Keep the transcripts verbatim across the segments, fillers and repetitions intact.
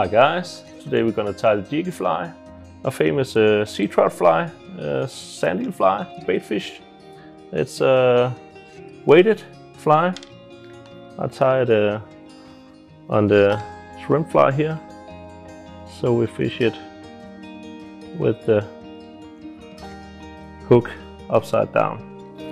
Hi guys, today we're going to tie the jiggy fly, a famous uh, sea trout fly, uh, sand eel fly, bait fish. It's a weighted fly. I tie it uh, on the shrimp fly here, so we fish it with the hook upside down.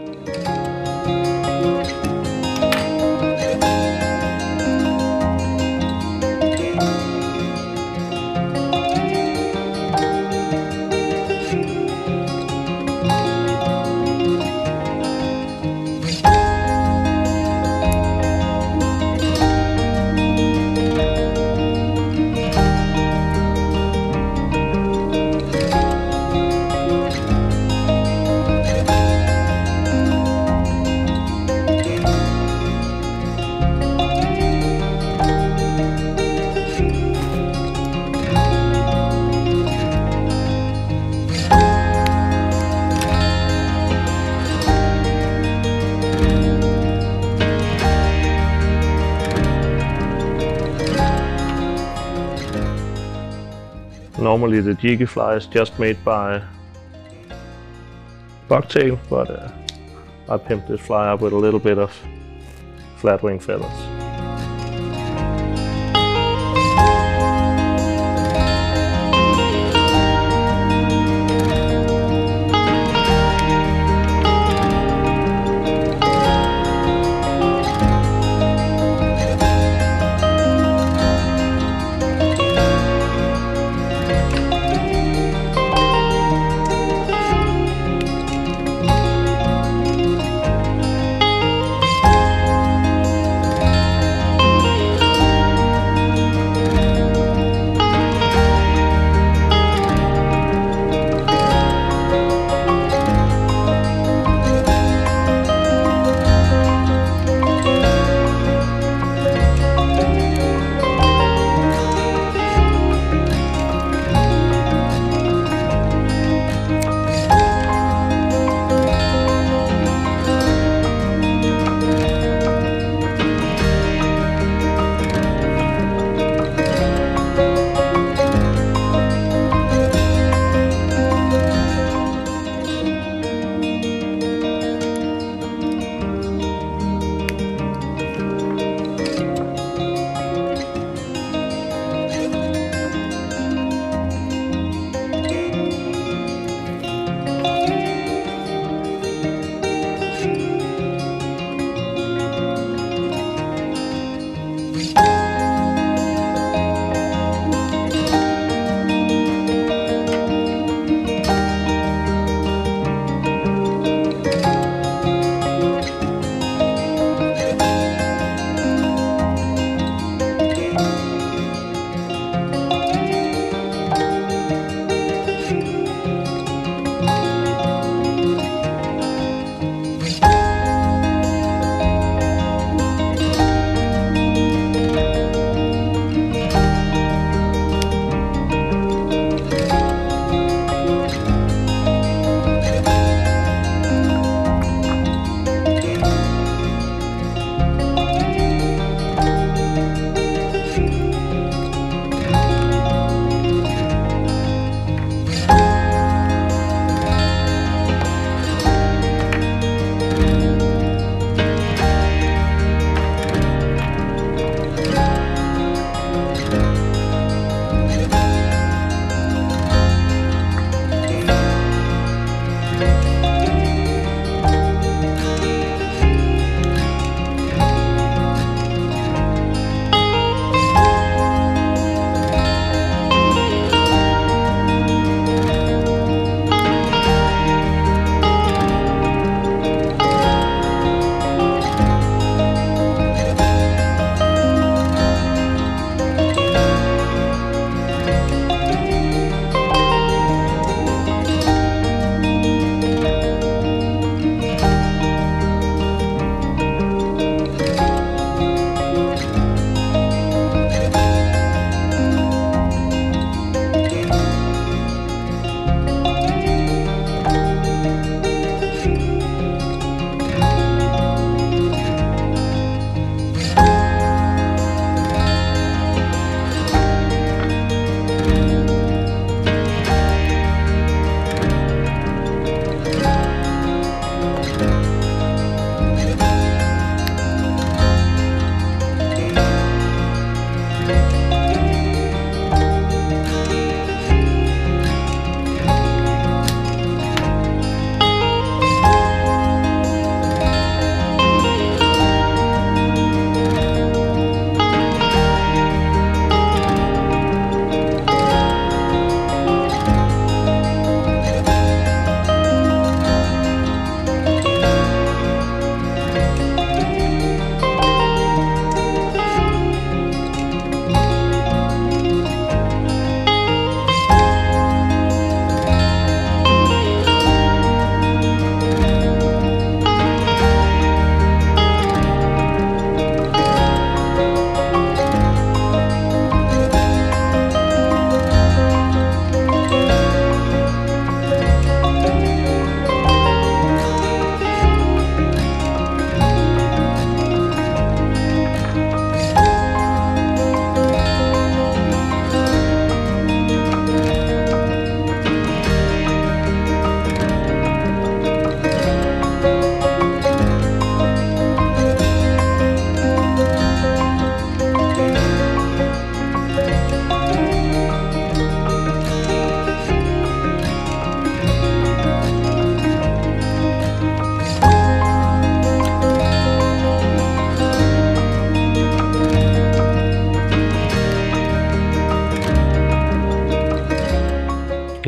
Normally the jiggy fly is just made by bucktail, but uh, I pimped this fly up with a little bit of flat wing feathers.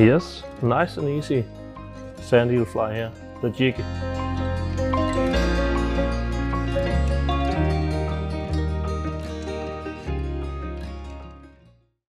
Here's a nice and easy sand eel fly here, the jig.